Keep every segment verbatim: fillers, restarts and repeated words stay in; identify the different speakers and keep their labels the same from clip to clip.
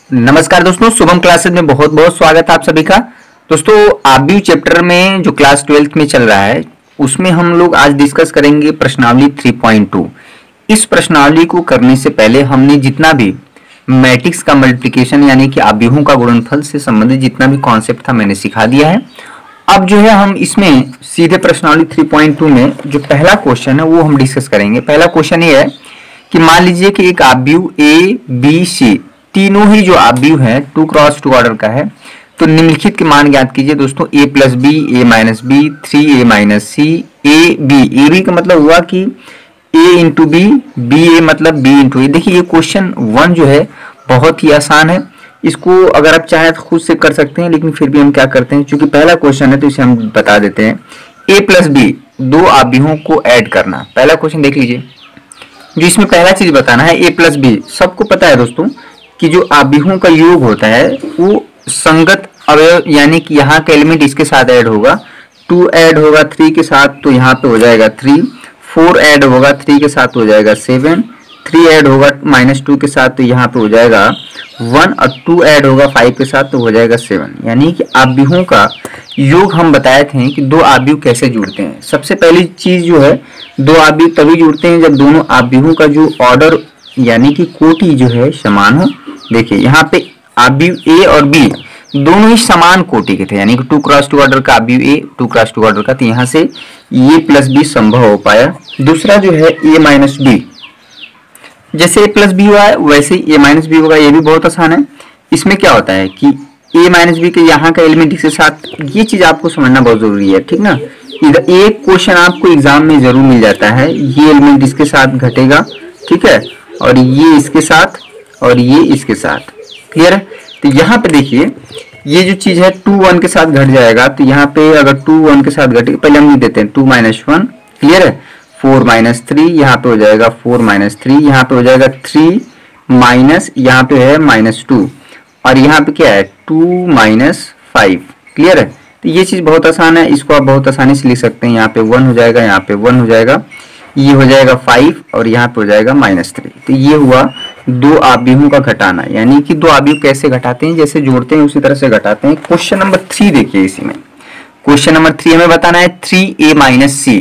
Speaker 1: नमस्कार दोस्तों, शुभम क्लासेस में बहुत बहुत स्वागत है आप सभी का। दोस्तों आबयू चैप्टर में जो क्लास ट्वेल्थ में चल रहा है उसमें हम लोग आज डिस्कस करेंगे प्रश्नावली थ्री पॉइंट टू। इस प्रश्नावली को करने से पहले हमने जितना भी मैट्रिक्स का मल्टीप्लिकेशन यानी कि आव्यूहों का गुणनफल से संबंधित जितना भी कॉन्सेप्ट था मैंने सिखा दिया है। अब जो है हम इसमें सीधे प्रश्नावली थ्री पॉइंट टू में जो पहला क्वेश्चन है वो हम डिस्कस करेंगे। पहला क्वेश्चन ये है कि मान लीजिए कि एक आव्यूह ए बी सी तीनों ही जो आव्यूह है टू क्रॉस टू ऑर्डर का है, तो निम्नलिखित के मान ज्ञात कीजिए। दोस्तों A plus B, A minus B, three A minus C, A B. A B का मतलब हुआ कि A into B, B A मतलब बी इंटू ए। देखिए ये क्वेश्चन वन जो है बहुत ही आसान है, इसको अगर आप चाहें तो खुद से कर सकते हैं, लेकिन फिर भी हम क्या करते हैं चूंकि पहला क्वेश्चन है तो इसे हम बता देते हैं। ए प्लस बी दो आव्यूहों को ऐड करना, पहला क्वेश्चन देख लीजिए। जो इसमें पहला चीज बताना है ए प्लस बी, सबको पता है दोस्तों कि जो आव्यूहों का योग होता है वो संगत अवयव यानी कि यहाँ का एलिमेंट इसके साथ ऐड होगा। टू ऐड होगा थ्री के साथ तो यहाँ पे हो जाएगा थ्री, फोर ऐड होगा थ्री के साथ हो जाएगा सेवन, थ्री ऐड होगा माइनस टू के साथ तो यहाँ पे हो जाएगा वन, और टू ऐड होगा फाइव के साथ तो हो जाएगा सेवन। यानी कि आव्यूहों का योग हम बताए थे कि दो आव्यूह कैसे जुड़ते हैं। सबसे पहली चीज जो है दो आव्यूह तभी जुड़ते हैं जब दोनों आव्यूहों का जो ऑर्डर यानी कि कोटि जो है समान हो। देखिए यहाँ पे आव्यूह ए और बी दोनों ही समान कोटि के थे, यानी कि टू क्रॉस टू ऑर्डर का आव्यूह A two cross two order का, तो यहाँ से ए प्लस बी संभव हो पाया। दूसरा जो है ए माइनस बी, जैसे ए प्लस बी हुआ है वैसे ही ए माइनस बी होगा, ये भी बहुत आसान है। इसमें क्या होता है कि ए माइनस बी के यहाँ का एलिमेंट इसके साथ, ये चीज आपको समझना बहुत जरूरी है, ठीक ना। इधर एक क्वेश्चन आपको एग्जाम में जरूर मिल जाता है, ये एलिमेंट इसके साथ घटेगा, ठीक है, और ये इसके साथ और ये इसके साथ, क्लियर है। तो यहाँ पे देखिए ये जो चीज है टू वन के साथ घट जाएगा, तो यहाँ पे अगर टू वन के साथ घटे, पहले हम लिख देते हैं टू माइनस वन, क्लियर है, फोर माइनस थ्री, यहाँ पे हो जाएगा फोर माइनस थ्री, यहाँ पे हो जाएगा थ्री माइनस, यहाँ पे है माइनस टू, और यहाँ पे क्या है टू माइनस फाइव, क्लियर है। तो ये चीज बहुत आसान है, इसको आप बहुत आसानी से लिख सकते हैं। यहाँ पे वन हो जाएगा, यहाँ पे वन हो जाएगा, ये हो जाएगा फाइव और यहाँ पे हो जाएगा माइनस थ्री। तो ये हुआ दो आव्यूहों का घटाना, यानी कि दो आव्यूह कैसे घटाते हैं, जैसे जोड़ते हैं उसी तरह से घटाते हैं। क्वेश्चन नंबर थ्री देखिए, इसी में क्वेश्चन नंबर थ्री हमें बताना है थ्री ए माइनस सी।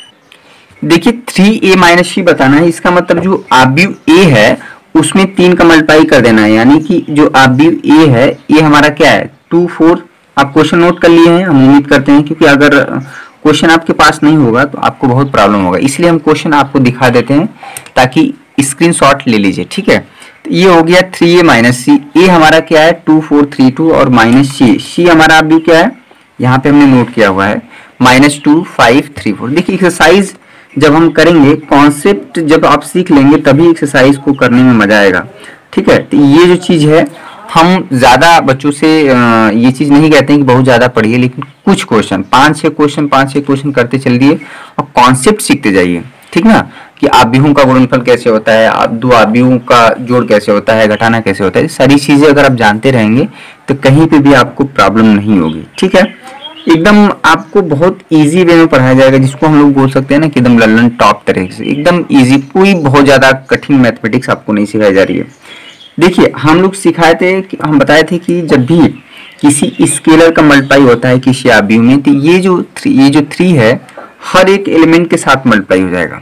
Speaker 1: देखिए थ्री ए माइनस सी बताना है, इसका मतलब जो आव्यूह ए है उसमें तीन का मल्टीप्लाई कर देना है, यानी कि जो आव्यूह ए है ये हमारा क्या है टू फोर। आप क्वेश्चन नोट कर लिए हैं, हम उम्मीद करते हैं, क्योंकि अगर क्वेश्चन आपके पास नहीं होगा तो आपको बहुत प्रॉब्लम होगा, इसलिए हम क्वेश्चन आपको दिखा देते हैं ताकि स्क्रीनशॉट ले लीजिए, ठीक है। तो ये हो गया थ्री ए माइनस सी। ए हमारा क्या है टू फोर थ्री टू, और माइनस सी, सी हमारा अभी क्या है यहाँ पे हमने नोट किया हुआ है minus two five three four. देखिए एक्सरसाइज जब हम करेंगे, कॉन्सेप्ट जब आप सीख लेंगे तभी एक्सरसाइज को करने में मजा आएगा, ठीक है। तो ये जो चीज है हम ज्यादा बच्चों से ये चीज नहीं कहते हैं कि बहुत ज्यादा पढ़िए, लेकिन कुछ क्वेश्चन पांच छह क्वेश्चन पांच छह क्वेश्चन करते चलिए और कॉन्सेप्ट सीखते जाइए, ठीक ना, कि आव्यूहों का गुणनफल कैसे होता है, दो आव्यूहों का जोड़ कैसे होता है, घटाना कैसे होता है, सारी चीजें अगर आप जानते रहेंगे तो कहीं पे भी आपको प्रॉब्लम नहीं होगी, ठीक है। एकदम आपको बहुत इजी वे में पढ़ाया जाएगा, जिसको हम लोग बोल सकते हैं ना कि एकदम लल्लन टॉप तरीके से, एकदम इजी, कोई बहुत ज्यादा कठिन मैथमेटिक्स आपको नहीं सिखाई जा रही है। देखिए हम लोग सिखाए थे कि हम बताए थे कि जब भी किसी स्केलर का मल्टीप्लाई होता है किसी आव्यूह में, तो ये जो थ्री ये जो थ्री है हर एक एलिमेंट के साथ मल्टीप्लाई हो जाएगा।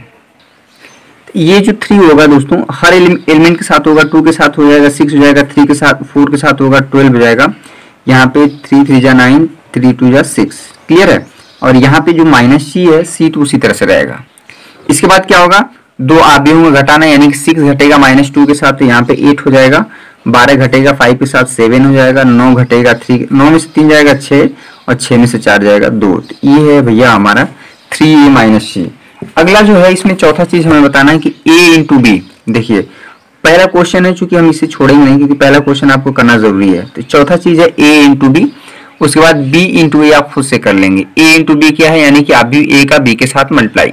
Speaker 1: तो ये जो थ्री होगा दोस्तों हर एलिमेंट के साथ होगा, टू के साथ हो जाएगा सिक्स हो जाएगा, थ्री के साथ फोर के साथ होगा ट्वेल्व हो जाएगा, यहाँ पे थ्री थ्री जा नाइन, थ्री टू जा सिक्स, क्लियर है। और यहाँ पे जो माइनस सी है सी टू उसी तरह से रहेगा। इसके बाद क्या होगा दो आव्यूहों में घटाना, यानी कि सिक्स घटेगा माइनस टू के साथ तो यहाँ पे एट हो जाएगा, बारह घटेगा फाइव के साथ सेवन हो जाएगा, नौ घटेगा थ्री, नौ में से तीन जाएगा छः, और छः में से चार जाएगा दो। तो ये है भैया हमारा थ्री ए माइनस सी। अगला जो है इसमें चौथा चीज हमें बताना है कि ए इंटू बी। देखिए पहला क्वेश्चन है, चूंकि हम इसे छोड़ेंगे नहीं क्योंकि पहला क्वेश्चन आपको करना जरूरी है, तो चौथा चीज है ए इंटू बी। उसके बाद बी इंटू ए आप खुद से कर लेंगे। ए इंटू बी क्या है, यानी कि आव्यूह ए का बी के साथ मल्टीप्लाई।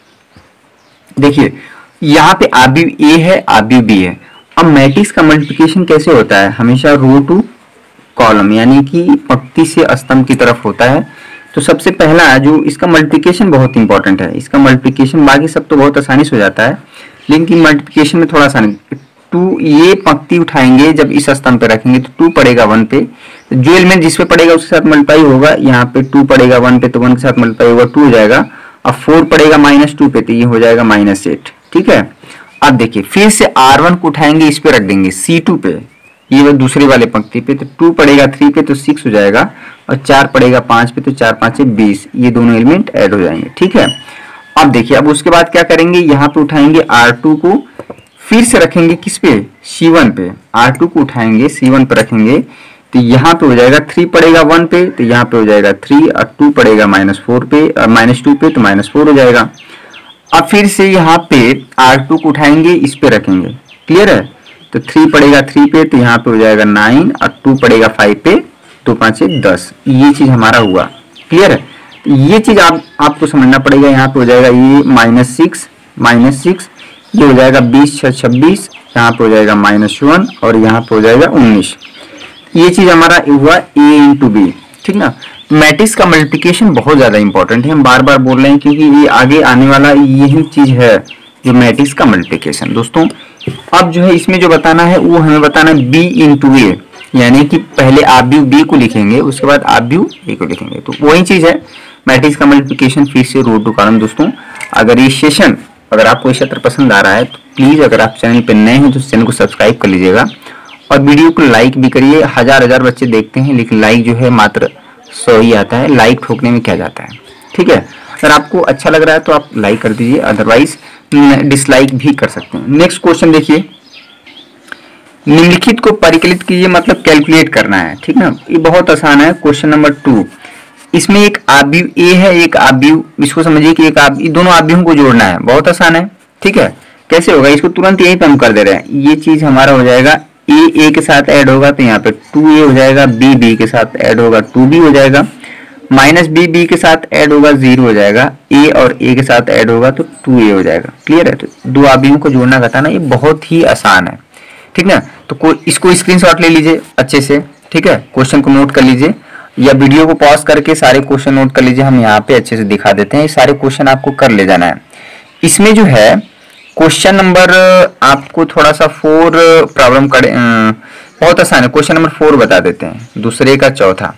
Speaker 1: देखिए यहाँ पे आव्यूह ए है आव्यूह बी है। अब मैट्रिक्स का मल्टीप्लिकेशन कैसे होता है, हमेशा रो टू कॉलम यानी कि पंक्ति से स्तंभ की तरफ होता है। तो सबसे पहला जो इसका मल्टीप्लिकेशन बहुत इंपॉर्टेंट है, इसका मल्टीप्लिकेशन बाकी सब तो बहुत आसानी से हो जाता है, लेकिन मल्टीप्लिकेशन में थोड़ा आसानी टू ये पंक्ति उठाएंगे जब इस स्तंभ पे रखेंगे तो टू पड़ेगा वन पे, तो जो एलिमेंट जिस पे पड़ेगा उसके साथ मल्टीप्लाई होगा, यहाँ पे टू पड़ेगा वन पे तो वन के साथ मल्टीप्लाई होगा टू हो जाएगा, अब फोर पड़ेगा माइनस टू पे तो ये हो जाएगा माइनस एट। ठीक है, अब देखिए फिर से आर वन को उठाएंगे इस पे रख देंगे सी टू पे, ये दूसरे वाले पंक्ति पे, तो टू पड़ेगा थ्री पे तो सिक्स हो जाएगा, और चार पड़ेगा पांच पे तो चार पांच बीस, ये दोनों एलिमेंट ऐड हो जाएंगे। ठीक है, अब देखिए अब उसके बाद क्या करेंगे, यहाँ पे उठाएंगे आर टू को फिर से रखेंगे किस पे, सी वन पे, आर टू को उठाएंगे सी वन पे रखेंगे तो यहाँ पे हो जाएगा थ्री पड़ेगा वन पे तो यहाँ पे हो जाएगा थ्री, और टू पड़ेगा माइनस फोर पे और माइनस टू पे तो माइनस फोर हो जाएगा। अब फिर से यहाँ पे आर टू को उठाएंगे इस पे रखेंगे, क्लियर है, तो थ्री पड़ेगा थ्री पे तो यहाँ पे हो जाएगा नाइन, और टू पड़ेगा फाइव पे तो पाँच दस, ये चीज हमारा हुआ। क्लियर है, तो ये चीज आप आपको समझना पड़ेगा। यहाँ पे हो जाएगा ये माइनस सिक्स माइनस सिक्स, ये हो जाएगा बीस छः छब्बीस, यहाँ पे हो जाएगा माइनस वन और यहाँ पे हो जाएगा उन्नीस। ये चीज हमारा हुआ ए इंटू बी। ठीक ना, मैट्रिक्स का मल्टीप्लिकेशन बहुत ज्यादा इंपॉर्टेंट है, हम बार बार बोल रहे हैं क्योंकि ये आगे आने वाला यही चीज है जो मैट्रिक्स का मल्टीप्लिकेशन। दोस्तों अब जो है इसमें जो बताना है वो हमें बताना है बी इंटू ए, यानी कि पहले आप भी बी को लिखेंगे उसके बाद आप भी ए को लिखेंगे, तो वही चीज है मैट्रिक्स का मल्टीप्लिकेशन फिर से रो टू कॉलम। दोस्तों अगर ये सेशन अगर आपको ये सत्र पसंद आ रहा है तो प्लीज अगर आप चैनल पर नए हैं तो चैनल को सब्सक्राइब कर लीजिएगा और वीडियो को लाइक भी करिए। हजार हजार बच्चे देखते हैं लेकिन लाइक जो है मात्र सौ ही आता है, लाइक ठोकने में क्या जाता है। ठीक है, अगर आपको अच्छा लग रहा है तो आप लाइक कर दीजिए, अदरवाइज डिसलाइक भी कर सकते हैं। नेक्स्ट क्वेश्चन देखिए, निम्नलिखित को परिकलित कीजिए, मतलब कैलकुलेट करना है। ठीक ना, ये बहुत आसान है। क्वेश्चन नंबर टू, इसमें एक आव्यूह ए है एक आव्यूह, इसको समझिए कि एक आव्यूह, दोनों आव्यूहों को जोड़ना है, बहुत आसान है। ठीक है, कैसे होगा इसको तुरंत यहीं पे हम कर दे रहे हैं। ये चीज हमारा हो जाएगा ए ए के साथ ऐड होगा तो यहाँ पे टू ए हो जाएगा, बी बी के साथ ऐड होगा टू बी हो जाएगा, माइनस बी बी के साथ ऐड होगा जीरो हो जाएगा, ए और ए के साथ ऐड होगा तो टू ए हो जाएगा। क्लियर है, तो दो आव्यूहों को जोड़ना घटाना ये बहुत ही आसान है। ठीक ना, तो को, इसको स्क्रीनशॉट ले लीजिए अच्छे से। ठीक है, क्वेश्चन को नोट कर लीजिए या वीडियो को पॉज करके सारे क्वेश्चन नोट कर लीजिए, हम यहाँ पे अच्छे से दिखा देते हैं। ये सारे क्वेश्चन आपको कर ले जाना है। इसमें जो है क्वेश्चन नंबर आपको थोड़ा सा फोर प्रॉब्लम कर बहुत आसान है, क्वेश्चन नंबर फोर बता देते हैं, दूसरे का चौथा।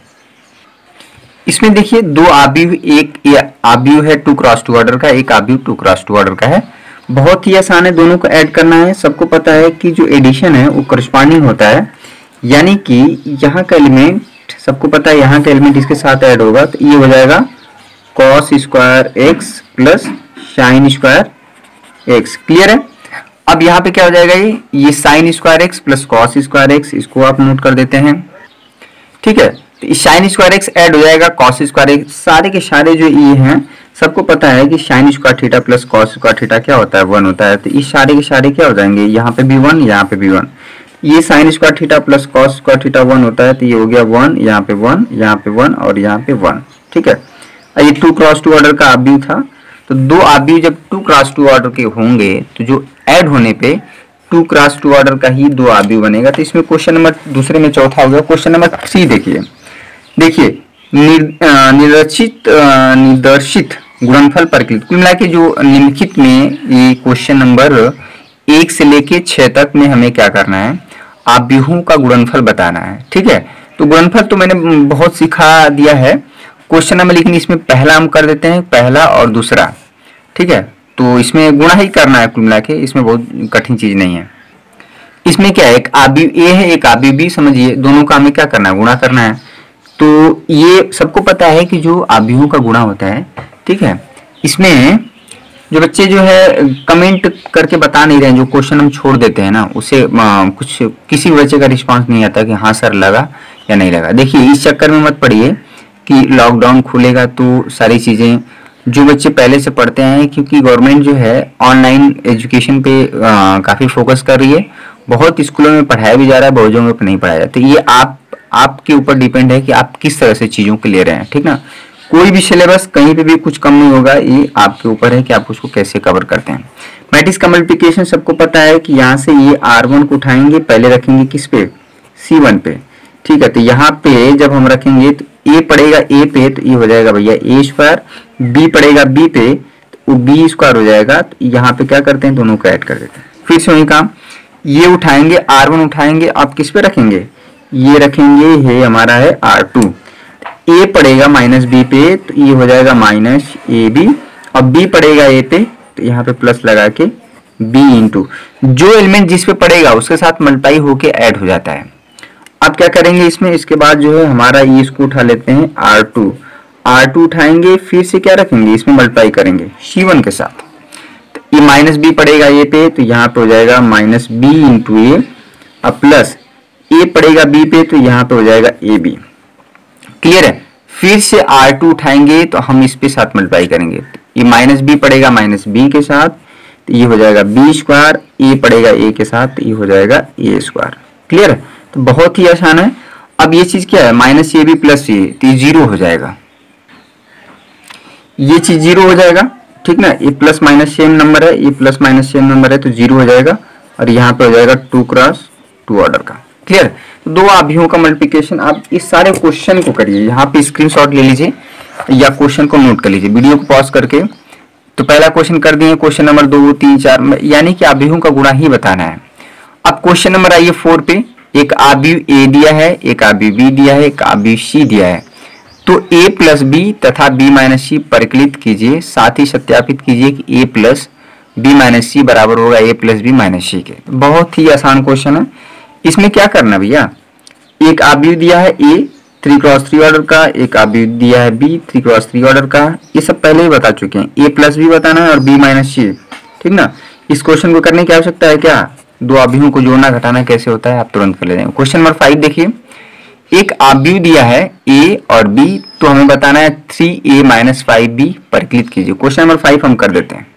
Speaker 1: इसमें देखिए दो आव्यूह, एक आव्यूह है टू क्रॉस टू ऑर्डर का, एक आव्यूह टू क्रॉस टू ऑर्डर का है। बहुत ही आसान है, दोनों को ऐड करना है। सबको पता है कि जो एडिशन है वो करस्पॉन्डिंग होता है, यानी कि यहाँ का एलिमेंट सबको पता है, यहाँ का एलिमेंट इसके साथ ऐड होगा तो ये हो जाएगा cos square X plus sine square X. Clear है, अब यहाँ पे क्या हो जाएगा, ये ये sine square X plus cos square X, इसको आप नोट कर देते हैं। ठीक है, तो साइन स्क्वायर एक्स ऐड हो जाएगा कॉस स्क्वायर एक्स, सारे के सारे जो ये हैं सबको पता है कि sine square theta plus cos square theta क्या होता है, वन होता है। तो ये सारे के सारे क्या हो जाएंगे, यहाँ पे भी वन यहाँ पे भी वन, ये sine square theta plus cos square theta one होता है तो ये हो गया वन, यहाँ पे वन, यहाँ पे वन और यहाँ पे वन। ठीक है, ये टू क्रॉस टू ऑर्डर का आव्यूह था, तो दो आव्यूह जब टू क्रॉस टू ऑर्डर के होंगे तो जो ऐड होने पे टू क्रॉस टू ऑर्डर का ही दो आव्यूह बनेगा। तो इसमें क्वेश्चन नंबर दूसरे में चौथा हो गया। क्वेश्चन नंबर थ्री देखिए, देखिए निर्देशित निर्देशित गुणनफल परिकलित, कुल मिला के जो निम्नलिखित में ये क्वेश्चन नंबर एक से लेके छह तक में हमें क्या करना है, आव्यूहों का गुणनफल बताना है। ठीक है, तो गुणनफल तो मैंने बहुत सिखा दिया है क्वेश्चन नंबर, लेकिन इसमें पहला हम कर देते हैं, पहला और दूसरा। ठीक है, तो इसमें गुणा ही करना है कुल मिला के, इसमें बहुत कठिन चीज नहीं है। इसमें क्या है, एक आव्यूह ए है एक आव्यूह बी, समझिए दोनों का हमें क्या करना है, गुणा करना है। तो ये सबको पता है कि जो आव्यूहों का गुणा होता है। ठीक है, इसमें जो बच्चे जो है कमेंट करके बता नहीं रहे हैं, जो क्वेश्चन हम छोड़ देते हैं ना, उसे आ, कुछ किसी बच्चे का रिस्पांस नहीं आता कि हाँ सर लगा या नहीं लगा। देखिए इस चक्कर में मत पड़िए कि लॉकडाउन खुलेगा तो सारी चीजें, जो बच्चे पहले से पढ़ते हैं, क्योंकि गवर्नमेंट जो है ऑनलाइन एजुकेशन पे आ, काफी फोकस कर रही है, बहुत स्कूलों में पढ़ाया भी जा रहा है, बहुत जगहों पे नहीं पढ़ाया जाता। तो ये आप आपके ऊपर डिपेंड है कि आप किस तरह से चीजों को ले रहे हैं। ठीक ना, कोई भी सिलेबस कहीं पे भी कुछ कम नहीं होगा, ये आपके ऊपर है कि आप उसको कैसे कवर करते हैं। मैट्रिक्स का मल्टीप्लिकेशन सबको पता है कि यहाँ से ये आर वन को उठाएंगे, पहले रखेंगे किस पे, सी वन पे। ठीक है, तो यहाँ पे जब हम रखेंगे तो ए पड़ेगा ए पे तो ये हो जाएगा भैया ए स्क्वायर, बी पड़ेगा बी पे तो बी स्क्वायर हो जाएगा। तो यहाँ पे क्या करते हैं, दोनों को ऐड कर देते हैं। फिर से वही काम, ये उठाएंगे आर वन उठाएंगे, आप किस पे रखेंगे, ये रखेंगे, ये हमारा है आर टू। ए पड़ेगा माइनस बी पे तो ये हो जाएगा माइनस ए बी, और बी पड़ेगा ए पे तो यहाँ पे प्लस लगा के बी इंटू जो एलिमेंट जिस पे पड़ेगा उसके साथ मल्टीप्लाई होके ऐड हो जाता है। अब क्या करेंगे इसमें, इसके बाद जो है हमारा ये इसको उठा लेते हैं आर टू, आर टू उठाएंगे, फिर से क्या रखेंगे इसमें मल्टीप्लाई करेंगे सी वन के साथ, तो ये माइनस बी पड़ेगा ए पे तो यहाँ पे हो जाएगा माइनस बी इंटू ए, अब प्लस ए पड़ेगा बी पे तो यहाँ पे हो जाएगा ए बी। क्लियर है। फिर से आर टू उठाएंगे तो हम इस पे साथ मल्टीप्लाई करेंगे, ये माइनस बी पड़ेगा माइनस बी के साथ तो ये हो जाएगा बी स्क्वायर, ए पड़ेगा ए के साथ तो ये हो जाएगा ए स्क्वायर। क्लियर है। तो बहुत ही आसान है। अब ये चीज क्या है, minus A B plus A तो ये जीरो हो जाएगा, ये चीज जीरो हो जाएगा, ठीक ना। ये प्लस माइनस सेम नंबर है, ये प्लस माइनस सेम नंबर है तो जीरो हो जाएगा, और यहाँ पे हो जाएगा टू क्रॉस टू ऑर्डर का। क्लियर। तो दो अवयवों का मल्टीप्लिकेशन, आप इस सारे क्वेश्चन को करिए, यहाँ पे स्क्रीनशॉट ले लीजिए या क्वेश्चन को नोट कर लीजिए वीडियो को पॉज करके। तो पहला क्वेश्चन कर दिए, क्वेश्चन नंबर दो तीन चार, यानी कि अवयवों का गुणा ही बताना है। अब क्वेश्चन नंबर आइए फोर पे, एक अवयव ए दिया है, एक अवयव बी दिया है, एक अवयव सी दिया है, तो a प्लस बी तथा b माइनस सी परिकलित कीजिए, साथ ही सत्यापित कीजिए कि a plus B minus C बराबर होगा a plus B minus C के। बहुत ही आसान क्वेश्चन है। इसमें क्या करना भैया, एक अवयव दिया है a three cross three order का, एक अवयव दिया है b three cross three order का, ये सब पहले ही बता चुके हैं। a प्लस बी बताना है और b माइनस सी, ठीक ना। इस क्वेश्चन को करने की आवश्यकता है क्या, दो अवयवों को जोड़ना घटाना कैसे होता है आप तुरंत कर ले जाएंगे। क्वेश्चन नंबर फाइव देखिए, एक अवयव दिया है a और b, तो हमें बताना है three A minus five B परिकलित कीजिए। क्वेश्चन नंबर फाइव हम कर देते हैं।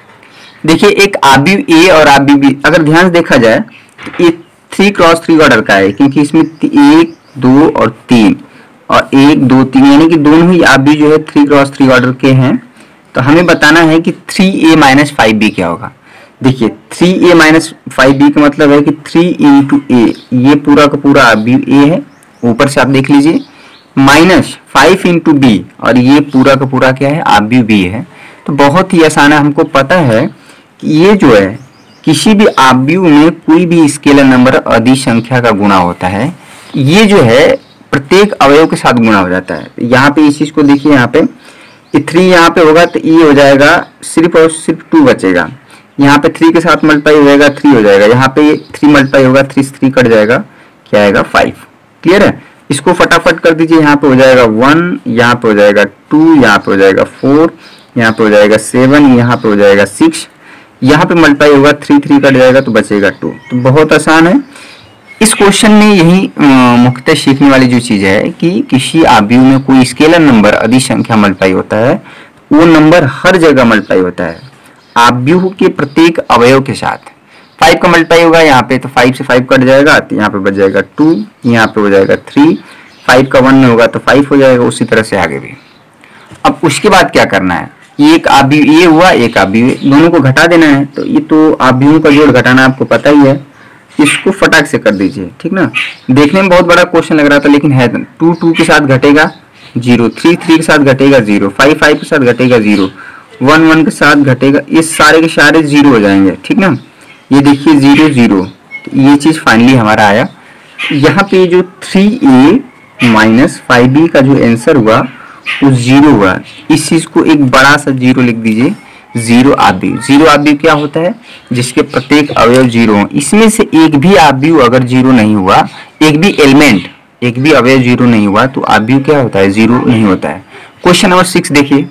Speaker 1: देखिए एक अवयव a और अवयव b, अगर ध्यान से देखा जाए तो ये थ्री क्रॉस थ्री ऑर्डर का है, क्योंकि इसमें एक दो और तीन, और एक दो तीन यानी कि दोनों ही अवयव जो है थ्री क्रॉस थ्री ऑर्डर के हैं। तो हमें बताना है कि three A minus five B क्या होगा। देखिए three A minus five B का मतलब है कि थ्री इंटू ए, ये पूरा का पूरा अवयव a है, ऊपर से आप देख लीजिए, माइनस फाइव इंटू बी, और ये पूरा का पूरा क्या है अवयव बी है। तो बहुत ही आसान है, हमको पता है कि ये जो है किसी भी अवयव में कोई भी स्केलर नंबर अदिश संख्या का गुणा होता है, ये जो है प्रत्येक अवयव के साथ गुणा हो जाता है। यहाँ पे इस चीज को देखिए, यहाँ पे थ्री यहाँ पे होगा तो ये हो जाएगा सिर्फ और सिर्फ टू बचेगा, यहाँ पे थ्री के साथ मल्टीप्लाई हो जाएगा थ्री हो जाएगा, यहाँ पे थ्री मल्टीप्लाई होगा थ्री थ्री कट जाएगा, क्या आएगा फाइव। क्लियर है। इसको फटाफट कर दीजिए, यहाँ पे हो जाएगा वन, यहाँ पे हो जाएगा टू, यहाँ पे हो जाएगा फोर, यहाँ पे हो जाएगा सेवन, यहाँ पे हो जाएगा सिक्स, यहाँ पे मल्टीप्लाई होगा थ्री थ्री कट जाएगा तो बचेगा टू। तो बहुत आसान है। इस क्वेश्चन में यही मुख्यतः सीखने वाली जो चीज है कि किसी अवयव में कोई स्केलर नंबर अदिश संख्या मल्टीप्लाई होता है, वो नंबर हर जगह मल्टीप्लाई होता है अवयव के प्रत्येक अवयव के साथ। फाइव का मल्टीप्लाई होगा यहाँ पे तो फाइव से फाइव कट जाएगा तो यहाँ पे बच जाएगा टू, यहाँ पे हो जाएगा थ्री, फाइव का वन में होगा तो फाइव हो जाएगा, उसी तरह से आगे भी। अब उसके बाद क्या करना है, एक अवयव ये हुआ, एक अवयव, दोनों को घटा देना है। तो ये तो अवयवों का जोड़ घटाना आपको पता ही है, इसको फटाक से कर दीजिए, ठीक ना। देखने में बहुत बड़ा क्वेश्चन लग रहा था लेकिन है, टू टू के साथ घटेगा जीरो, थ्री थ्री के साथ घटेगा जीरो, फाइव फाइव के साथ घटेगा जीरो, वन वन के साथ घटेगा, ये सारे के सारे जीरो हो जाएंगे, ठीक ना। ये देखिए जीरो जीरो, तो ये चीज फाइनली हमारा आया। यहाँ पे जो three A minus five B का जो आंसर हुआ वो जीरो हुआ। इस चीज को एक बड़ा सा जीरो लिख दीजिए, जीरो अवयव। जीरो अवयव क्या होता है, जिसके प्रत्येक अवयव जीरो हो। इसमें से एक भी अवयव अगर जीरो नहीं हुआ, एक भी एलिमेंट, एक भी अवयव जीरो नहीं हुआ, तो अवयव क्या होता है, जीरो नहीं होता है। क्वेश्चन नंबर सिक्स देखिए,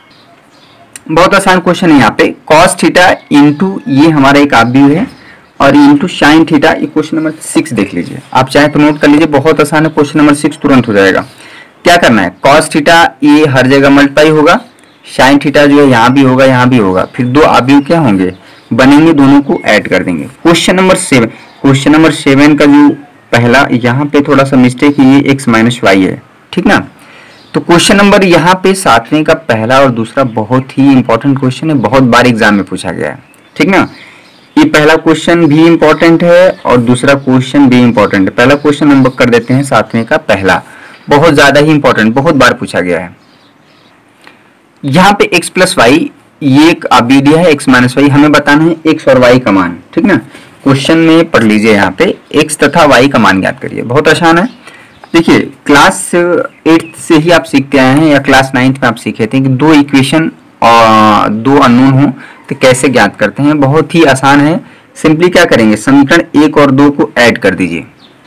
Speaker 1: बहुत आसान क्वेश्चन है। यहाँ पे कॉस थीटा इंटू ये हमारा एक अवयव है और इंटू साइन थीटा, ये क्वेश्चन नंबर सिक्स देख लीजिए। आप चाहे तो नोट कर लीजिए, बहुत आसान है, क्वेश्चन नंबर सिक्स तुरंत हो जाएगा। क्या करना है, कॉस थीटा ये हर जगह मल्टीप्लाई होगा, साइन थीटा जो है यहाँ भी होगा यहाँ भी होगा, फिर दो अवयव क्या होंगे बनेंगे, दोनों को ऐड कर देंगे। Question number seven, question number seven का जो पहला यहाँ पे थोड़ा सा मिस्टेक है, ये एक्स माइनस वाई है, ठीक ना। तो क्वेश्चन नंबर यहाँ पे सातवें का पहला और दूसरा बहुत ही इंपॉर्टेंट क्वेश्चन है, बहुत बार एग्जाम में पूछा गया है, ठीक ना। ये पहला क्वेश्चन भी इंपॉर्टेंट है और दूसरा क्वेश्चन भी इंपॉर्टेंट है। पहला क्वेश्चन हम कर देते हैं सातवें का पहला, बहुत ज्यादा ही इंपॉर्टेंट, बहुत बार पूछा गया है। यहाँ पे x प्लस वाई, ये एक अवयव दिया है x माइनस वाई, हमें बताना है x और y का मान, ठीक ना। क्वेश्चन में पढ़ लीजिए, यहाँ पे x तथा y का मान ज्ञात करिए। बहुत आसान है। देखिए क्लास एट्थ से ही आप सीखते आए हैं या क्लास नाइन्थ में आप सीखे थे कि दो इक्वेशन और दो अननोन हो तो कैसे ज्ञात करते हैं। बहुत ही आसान है। सिंपली क्या करेंगे, समीकरण एक और दो को ऐड कर दीजिए।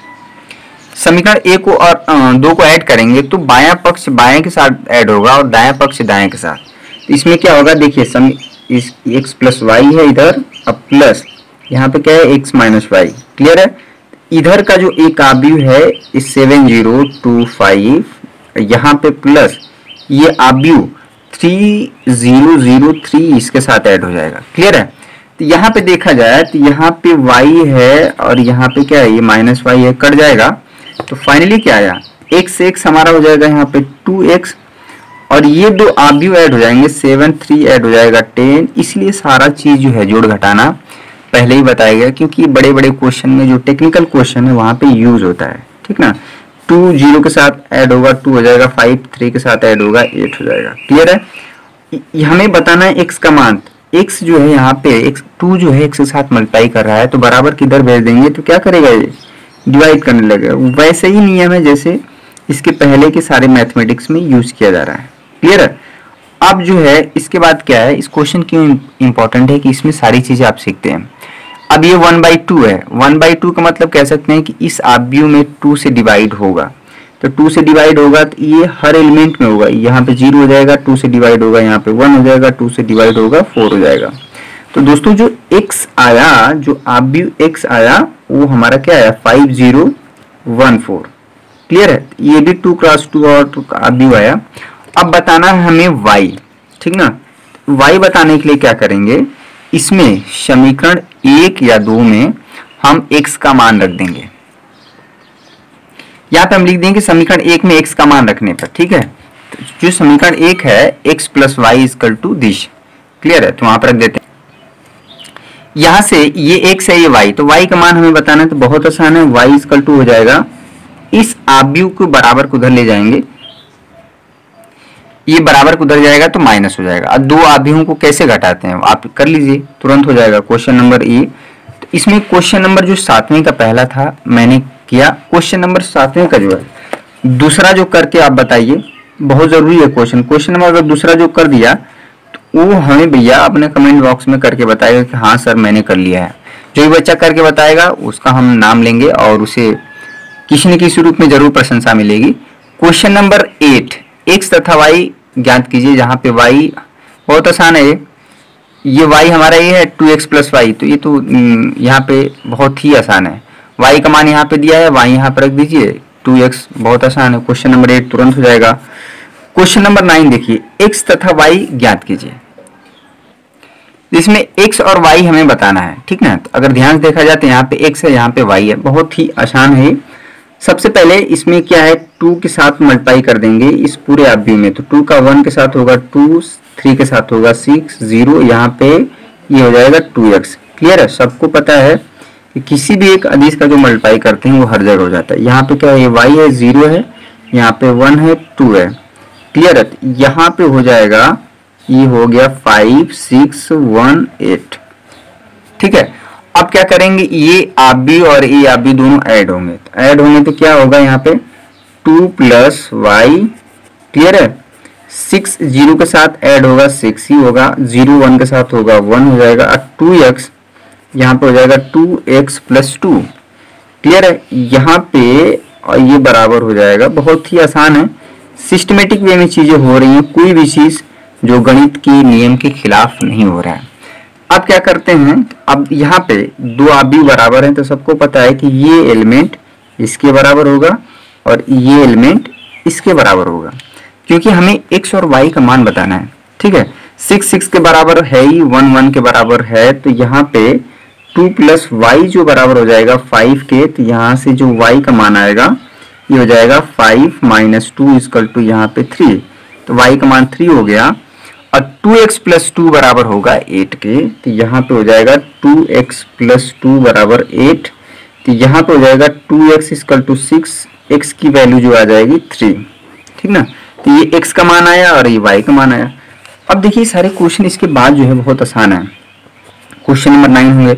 Speaker 1: समीकरण एक को और दो को ऐड करेंगे तो बायां पक्ष बाएं के साथ ऐड होगा और दायां पक्ष दाएं के साथ। तो इसमें क्या होगा, देखिए समी इस x प्लस वाई है इधर, अब प्लस यहाँ पे क्या है x माइनस वाई। क्लियर है। इधर का जो एक आव्यूह है इस सेवन जीरो टू फाइव, यहाँ पे प्लस ये आव्यूह थ्री जीरो जीरो थ्री इसके साथ ऐड हो जाएगा। क्लियर है। तो यहाँ पे देखा जाए तो यहाँ पे y है और यहाँ पे क्या है, ये माइनस वाई है, कट जाएगा। तो फाइनली क्या आया, x x हमारा हो जाएगा यहाँ पे टू एक्स और ये दो आव्यूह ऐड हो जाएंगे, सेवन थ्री ऐड हो जाएगा टेन। इसलिए सारा चीज जो है जोड़ घटाना पहले ही बताया गया, क्योंकि बड़े बड़े क्वेश्चन में जो टेक्निकल क्वेश्चन है वहां पे यूज होता है। ठीक ना। टू जीरो के साथ ऐड होगा टू हो जाएगा, फाइव थ्री के साथ ऐड होगा एट हो जाएगा। क्लियर है। हमें बताना है x का मान। x जो है यहाँ पे x टू जो है x के साथ मल्टीप्लाई कर रहा है तो बराबर किधर भेज देंगे, तो क्या करेगा, ये डिवाइड करने लगेगा। वैसे ही नियम है जैसे इसके पहले के सारे मैथमेटिक्स में यूज किया जा रहा है। क्लियर है। अब जो है इसके बाद क्या है, इस क्वेश्चन क्यों इंपॉर्टेंट है कि इसमें सारी चीजें आप सीखते हैं। अब ये वन बाई टू है, वन बाई टू का मतलब कह सकते हैं कि इस आव्यूह में टू से डिवाइड होगा। तो टू से डिवाइड होगा तो ये हर एलिमेंट में होगा। यहाँ पे जीरो हो जाएगा, टू से डिवाइड होगा, यहाँ पे वन हो जाएगा, टू से डिवाइड होगा फोर हो जाएगा। तो दोस्तों जो x आया, जो आव्यूह x आया वो हमारा क्या आया, five zero one four. Clear है। ये भी टू क्रॉस टू और आव्यूह आया। अब बताना है हमें y। ठीक ना। y बताने के लिए क्या करेंगे, इसमें समीकरण एक या दो में हम x का मान रख देंगे। यहाँ पे हम लिख देंगे समीकरण एक में x का मान रखने पर। ठीक है। तो जो समीकरण एक है x plus Y equal to this. Clear है। तो वहां पर रख देते हैं। यहां से ये x है, ये y, तो y का मान हमें बताना है। तो बहुत आसान है, y इक्वल टू हो जाएगा, इस आव्यूह को बराबर को उधर ले जाएंगे, ये बराबर को उधर जाएगा तो माइनस हो जाएगा। अब दो आव्यूहों को कैसे घटाते हैं आप कर लीजिए, तुरंत हो जाएगा। क्वेश्चन नंबर ए, तो इसमें क्वेश्चन नंबर जो सातवें का पहला था मैंने किया, क्वेश्चन नंबर सातवें का जो है दूसरा जो करके आप बताइए, बहुत जरूरी है क्वेश्चन। क्वेश्चन नंबर अगर दूसरा जो कर दिया तो वो हमें भैया अपने कमेंट बॉक्स में करके बताएगा कि हाँ सर मैंने कर लिया है। जो भी बच्चा करके बताएगा उसका हम नाम लेंगे और उसे किसी न किसी रूप में जरूर प्रशंसा मिलेगी। क्वेश्चन नंबर एट, x तथा y ज्ञात कीजिए। जहाँ पे y बहुत आसान है, ये y हमारा ये है टू एक्स प्लस वाई, तो ये तो यहाँ पे बहुत ही आसान है। y का मान यहाँ पे दिया है, y यहाँ पर रख दीजिए, टू एक्स बहुत आसान है। क्वेश्चन नंबर एट तुरंत हो जाएगा। क्वेश्चन नंबर नाइन देखिए, x तथा y ज्ञात कीजिए। इसमें x और y हमें बताना है। ठीक ना। तो अगर ध्यान से देखा जाए तो यहाँ पे x है, यहाँ पे y है, बहुत ही आसान है। सबसे पहले इसमें क्या है, टू के साथ मल्टीप्लाई कर देंगे इस पूरे आव्यूह में। तो टू का वन के साथ होगा टू, थ्री के साथ होगा सिक्स, जीरो, यहाँ पे ये हो जाएगा टू एक्स। क्लियर है। सबको पता है कि किसी भी एक अदिश का जो मल्टीप्लाई करते हैं वो हर जगह हो जाता है। यहाँ पे क्या है, y है, जीरो है, यहाँ पे वन है, टू है। क्लियर है। यहाँ पे हो जाएगा, ये हो गया फाइव सिक्स वन एट। ठीक है। अब क्या करेंगे, ये आव्यूह और ये आव्यूह दोनों ऐड होंगे। तो ऐड होंगे तो क्या होगा, यहाँ पे टू प्लस वाई। क्लियर है। सिक्स जीरो के साथ ऐड होगा सिक्स ही होगा, जीरो वन के साथ होगा वन हो जाएगा, और टू एक्स यहाँ पे हो जाएगा two X plus two. Clear है। यहाँ पे और ये बराबर हो जाएगा। बहुत ही आसान है, सिस्टमेटिक वे में चीजें हो रही हैं, कोई भी चीज जो गणित के नियम के खिलाफ नहीं हो रहा है। अब क्या करते हैं, अब यहाँ पे दो आव्यूह बराबर हैं तो सबको पता है कि ये एलिमेंट इसके बराबर होगा और ये एलिमेंट इसके बराबर होगा, क्योंकि हमें x और y का मान बताना है। ठीक है। सिक्स सिक्स के बराबर है ही, वन वन के बराबर है, तो यहाँ पे टू प्लस वाई जो बराबर हो जाएगा फाइव के, तो यहाँ से जो y का मान आएगा ये हो जाएगा five minus two equal to यहाँ पे थ्री। तो y का मान थ्री हो गया और टू एक्स प्लस टू बराबर होगा एट के, तो यहाँ पे हो जाएगा टू एक्स प्लस टू बराबर एट। तो यहाँ पे हो जाएगा two X equal to six, X की वैल्यू जो आ जाएगी थ्री। ठीक ना। तो ये x का मान आया और ये y का मान आया। अब देखिए सारे क्वेश्चन इसके बाद जो है बहुत आसान है। क्वेश्चन नंबर नाइन होंगे।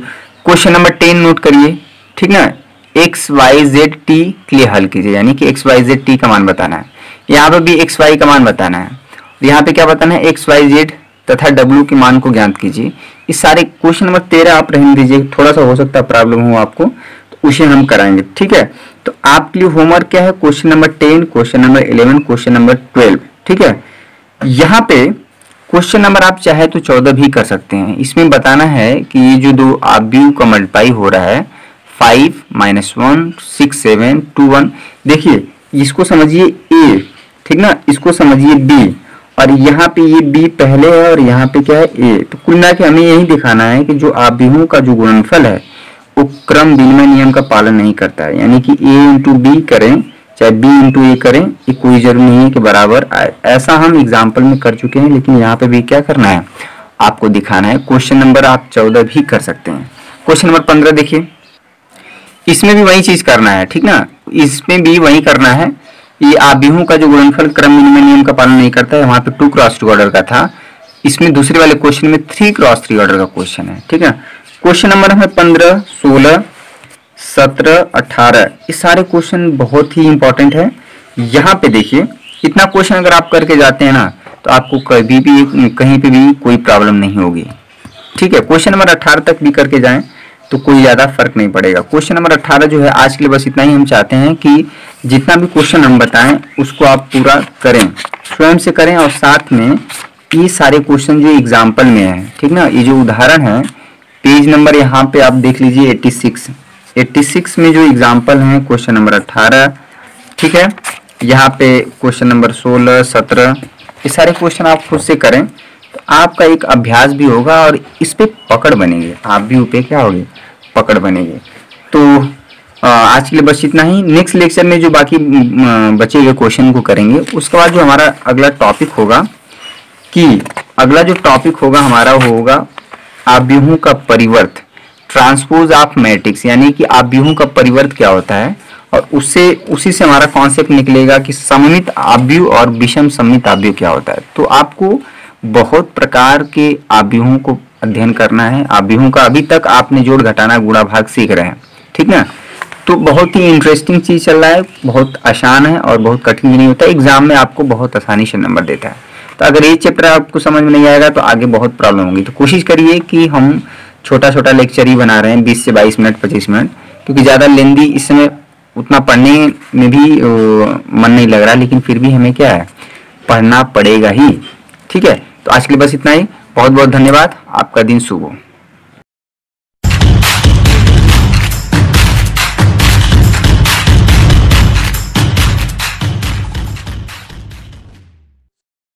Speaker 1: क्वेश्चन नंबर टेन नोट करिए, ठीक ना। एक्स वाई जेड टी के लिए हल कीजिए, यानी कि एक्स वाई जेड टी का मान बताना है। यहाँ पे भी एक्स वाई का मान बताना है, यहाँ पे क्या बताना है, एक्स वाई जेड तथा डब्ल्यू के मान को ज्ञात कीजिए। इस सारे क्वेश्चन नंबर तेरह आप रहने दीजिए, थोड़ा सा हो सकता है प्रॉब्लम हो आपको, तो उसे हम कराएंगे, ठीक है। तो आपके लिए होमवर्क क्या है, question number ten, question number eleven, question number twelve, ठीक है। यहाँ पे क्वेश्चन नंबर आप चाहे तो चौदह भी कर सकते हैं। इसमें बताना है कि ये जो दो आव्यूह का मल्टीप्लाई हो रहा है, five minus one, six seven two one, देखिए इसको समझिए ए, ठीक ना, इसको समझिए बी, और यहाँ पे ये बी पहले है और यहाँ पे क्या है ए। तो कुल मिला के हमें यही दिखाना है कि जो आव्यूहों का जो गुणनफल है वो क्रम विनिमय नियम का पालन नहीं करता है, यानी कि ए इंटू बी करें चाहे बी इंटू ए करें, ये कोई जरूरी नहीं है कि बराबर आए। ऐसा हम एग्जाम्पल में कर चुके हैं, लेकिन यहाँ पे भी क्या करना है, आपको दिखाना है। क्वेश्चन नंबर आप चौदह भी कर सकते हैं। क्वेश्चन नंबर पंद्रह देखिए, इसमें भी वही चीज करना है, ठीक ना, इसमें भी वही करना है। ये आव्यूहों का जो गुणनफल क्रम विनिमय नियम का पालन नहीं करता है, वहां पे टू क्रॉस टू ऑर्डर का था, इसमें दूसरे वाले क्वेश्चन में थ्री क्रॉस थ्री ऑर्डर का क्वेश्चन है, ठीक है। क्वेश्चन नंबर है पंद्रह, सोलह, सत्रह, अठारह, ये सारे क्वेश्चन बहुत ही इंपॉर्टेंट है। यहाँ पे देखिए, इतना क्वेश्चन अगर आप करके जाते हैं ना, तो आपको कभी भी कहीं पे भी कोई प्रॉब्लम नहीं होगी, ठीक है। क्वेश्चन नंबर अठारह तक भी करके जाएं तो कोई ज्यादा फर्क नहीं पड़ेगा। क्वेश्चन नंबर अठारह जो है आज के लिए बस इतना ही। हम चाहते हैं कि जितना भी क्वेश्चन हम बताएं उसको आप पूरा करें, स्वयं से करें, और साथ में ये सारे क्वेश्चन जो एग्जाम्पल में है, ठीक ना, ये जो उदाहरण है, पेज नंबर यहाँ पे आप देख लीजिए छियासी, छियासी में जो एग्जाम्पल है क्वेश्चन नंबर अठारह, ठीक है। यहाँ पे क्वेश्चन नंबर सोलह, सत्रह, ये सारे क्वेश्चन आप खुद से करें तो आपका एक अभ्यास भी होगा और इस पे पकड़ बनेगी, आप भी पे क्या होगी, पकड़ बनेगी। तो आज के लिए बस इतना ही। नेक्स्ट लेक्चर में जो बाकी बचे हुए क्वेश्चन को करेंगे, उसके बाद जो हमारा अगला टॉपिक होगा, कि अगला जो टॉपिक होगा हमारा होगा आव्यूहों का परिवर्त, ट्रांसपोज ऑफ मैट्रिक्स, यानी कि आव्यूहों का परिवर्त क्या होता है, और उससे उसी से हमारा कॉन्सेप्ट निकलेगा कि सममित आव्यूह और विषम सममित आव्यूह क्या होता है। तो आपको बहुत प्रकार के आव्यूहों को अध्ययन करना है। आव्यूहों का अभी तक आपने जोड़ घटाना गुणा भाग सीख रहे हैं, ठीक ना। तो बहुत ही इंटरेस्टिंग चीज चल रहा है, बहुत आसान है और बहुत कठिन भी नहीं होता, एग्जाम में आपको बहुत आसानी से नंबर देता है। तो अगर ये चैप्टर आपको समझ में नहीं आएगा तो आगे बहुत प्रॉब्लम होगी। तो कोशिश करिए कि हम छोटा छोटा लेक्चर ही बना रहे हैं, बीस से बाईस मिनट, पच्चीस मिनट, क्योंकि ज़्यादा लेंदी इस समय उतना पढ़ने में भी मन नहीं लग रहा, लेकिन फिर भी हमें क्या है, पढ़ना पड़ेगा ही, ठीक है। तो आज के लिए बस इतना ही। बहुत बहुत धन्यवाद, आपका दिन शुभ हो।